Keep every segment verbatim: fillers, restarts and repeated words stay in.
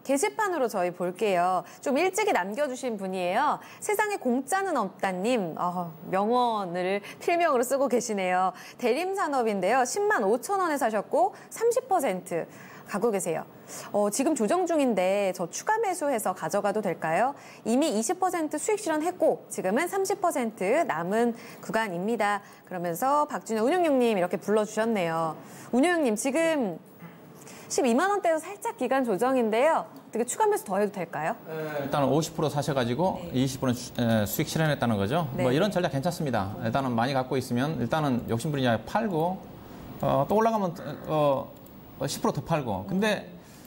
게시판으로 저희 볼게요. 좀 일찍이 남겨주신 분이에요. 세상에 공짜는 없다님. 어, 명언을 필명으로 쓰고 계시네요. 대림산업인데요. 십만 오천 원에 사셨고 삼십 퍼센트 가고 계세요. 어, 지금 조정 중인데 저 추가 매수해서 가져가도 될까요? 이미 이십 퍼센트 수익 실현했고 지금은 삼십 퍼센트 남은 구간입니다. 그러면서 박준영 운용용님 이렇게 불러주셨네요. 운용용님 지금 십이만 원대로 살짝 기간 조정인데요. 어떻게 추가 매수 더 해도 될까요? 네, 일단은 오십 퍼센트 사셔가지고 네. 이십 퍼센트 수익 실현했다는 거죠. 네. 뭐 이런 전략 괜찮습니다. 일단은 많이 갖고 있으면 일단은 욕심부리냐 팔고 어, 또 올라가면 어, 십 퍼센트 더 팔고. 근데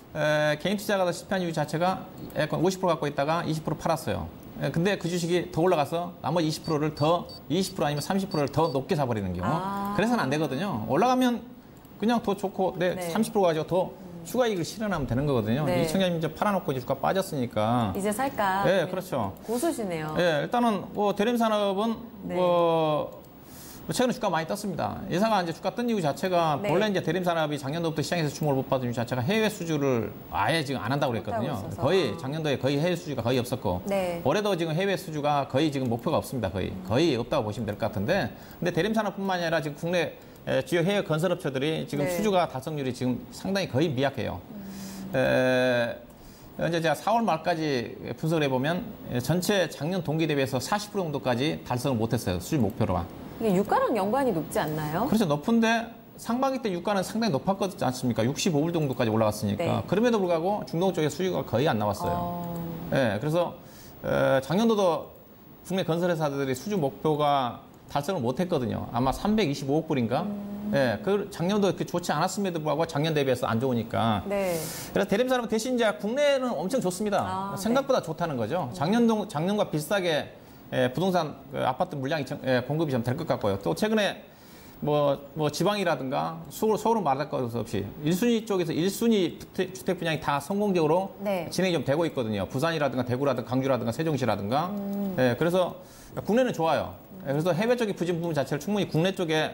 에, 개인 투자가 실패한 이유 자체가 약간 오십 퍼센트 갖고 있다가 이십 퍼센트 팔았어요. 에, 근데 그 주식이 더 올라가서 나머지 이십 퍼센트를 더 이십 퍼센트 아니면 삼십 퍼센트를 더 높게 사버리는 경우. 아. 그래서는 안 되거든요. 올라가면 그냥 더 좋고 내 네. 삼십 퍼센트 가지고 더 추가 이익을 실현하면 되는 거거든요. 네. 이 청장님 이제 팔아놓고 이제 주가 빠졌으니까. 이제 살까? 네, 그렇죠. 고수시네요. 네, 일단은 뭐 대림산업은 네. 뭐 최근에 주가 많이 떴습니다. 예사가 이제 주가 뜬 이유 자체가 네. 원래 이제 대림산업이 작년도부터 시장에서 주목을 못 받은 이유 자체가 해외 수주를 아예 지금 안 한다고 그랬거든요. 거의 작년도에 거의 해외 수주가 거의 없었고 네. 올해도 지금 해외 수주가 거의 지금 목표가 없습니다. 거의 거의 없다고 보시면 될 것 같은데 근데 대림산업뿐만이 아니라 지금 국내 주요 해외 건설업체들이 지금 네. 수주가 달성률이 지금 상당히 거의 미약해요. 음. 에, 현재 제가 사월 말까지 분석을 해보면 전체 작년 동기 대비해서 사십 퍼센트 정도까지 달성을 못했어요. 수주 목표로만. 이게 유가랑 연관이 높지 않나요? 그렇죠. 높은데 상반기 때 유가는 상당히 높았지 않습니까? 육십오 불 정도까지 올라갔으니까. 네. 그럼에도 불구하고 중동 쪽에 수주가 거의 안 나왔어요. 어... 네, 그래서 에, 작년도도 국내 건설회사들이 수주 목표가 달성을 못했거든요. 아마 삼백이십오억 불인가? 음... 네, 그 작년도 그렇게 좋지 않았음에도 불구하고 작년 대비해서 안 좋으니까. 네. 그래서 대림산업 대신 이제 국내는 엄청 좋습니다. 아, 생각보다 네. 좋다는 거죠. 작년 작년과 비슷하게 예, 부동산 그 아파트 물량이 예, 공급이 좀 될 것 같고요. 또 최근에 뭐, 뭐 지방이라든가 서울, 서울은 말할 것 없이 일 순위 쪽에서 일 순위 주택 분양이 다 성공적으로 네. 진행이 좀 되고 있거든요. 부산이라든가 대구라든가 강주라든가 세종시라든가. 음. 예, 그래서 국내는 좋아요. 예, 그래서 해외 쪽의 부진 부분 자체를 충분히 국내 쪽에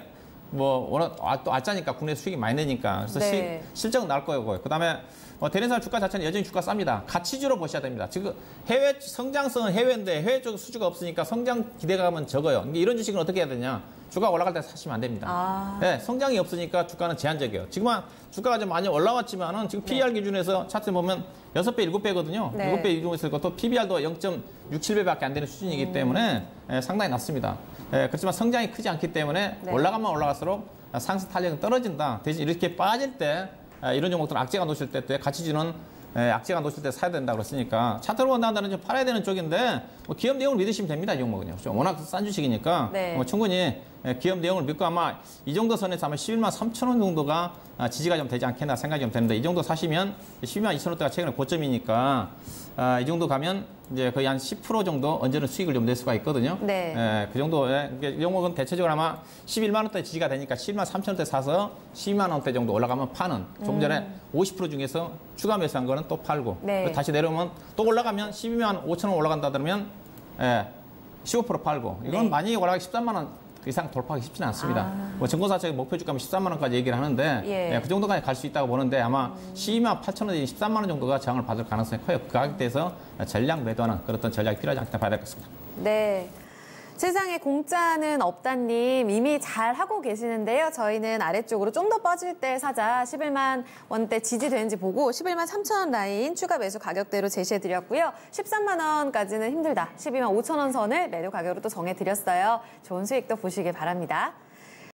뭐 워낙 아, 또 알짜니까 국내 수익이 많이 내니까 그래서 네. 시, 실적은 나올 거고요. 그다음에 뭐 대림산업 주가 자체는 여전히 주가 쌉니다. 가치주로 보셔야 됩니다. 지금 해외 성장성은 해외인데 해외 쪽 수주가 없으니까 성장 기대감은 적어요. 이런 주식은 어떻게 해야 되냐? 주가 올라갈 때 사시면 안 됩니다. 아. 네, 성장이 없으니까 주가는 제한적이에요. 지금은 주가가 좀 많이 올라왔지만은 지금 네. 피이알 기준에서 차트 보면 여섯 배, 일곱 배거든요. 네. 일곱 배 이동했을 것도 피비알도 영 점 육칠 배밖에 안 되는 수준이기 음. 때문에 예, 상당히 낮습니다. 예, 그렇지만 성장이 크지 않기 때문에 네. 올라가면 올라갈수록 상승 탄력은 떨어진다. 대신 이렇게 빠질 때 이런 종목들은 악재가 놓칠 때 가치주는 악재가 놓칠 때 사야 된다고 그랬으니까 차트로 본다는 좀 팔아야 되는 쪽인데 뭐 기업 내용을 믿으시면 됩니다. 이 종목은요. 워낙 싼 주식이니까 네. 뭐 충분히 기업 내용을 믿고 아마 이 정도 선에서 아마 십일만 삼천 원 정도가 지지가 좀 되지 않겠나 생각이 좀 되는데 이 정도 사시면 십이만 이천 원대가 최근에 고점이니까 아, 이 정도 가면 이제 거의 한 십 퍼센트 정도 언제는 수익을 좀 낼 수가 있거든요. 네. 예, 그 정도에 이 종목은 대체적으로 아마 십일만 원대 지지가 되니까 십일만 삼천 원대 사서 십이만 원대 정도 올라가면 파는. 조금 전에 음. 오십 퍼센트 중에서 추가 매수한 거는 또 팔고 네. 다시 내려오면 또 올라가면 십이만 오천 원 올라간다 그러면 예, 십오 퍼센트 팔고 이건 네. 많이 올라가기 십삼만 원 그 이상 돌파하기 쉽지는 않습니다. 아. 뭐 증권사 측의 목표 주가면 십삼만 원까지 얘기를 하는데 예. 예, 그 정도까지 갈 수 있다고 보는데 아마 음. 십이만 팔천 원에 십삼만 원 정도가 저항을 받을 가능성이 커요. 그 가격대에서 전략 매도하는 그런 전략이 필요하지 않겠다 봐야 될 것 같습니다. 네. 세상에 공짜는 없다님 이미 잘 하고 계시는데요. 저희는 아래쪽으로 좀 더 빠질 때 사자 십일만 원대 지지되는지 보고 십일만 삼천 원 라인 추가 매수 가격대로 제시해드렸고요. 십삼만 원까지는 힘들다. 십이만 오천 원 선을 매도 가격으로 또 정해드렸어요. 좋은 수익도 보시길 바랍니다.